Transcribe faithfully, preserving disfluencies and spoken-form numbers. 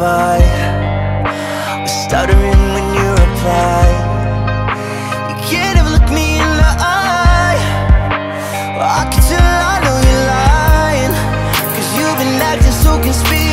apart. We're stuttering when you reply. You can't ever look me in the eye. I can tell I know you're lying, 'cause you've been acting so conspicuous.